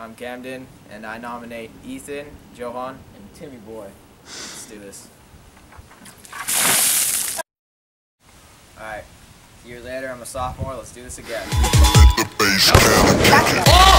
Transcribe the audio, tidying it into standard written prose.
I'm Camden, and I nominate Ethan, Johan, and Timmy Boy. Let's do this. Alright, a year later, I'm a sophomore. Let's do this again.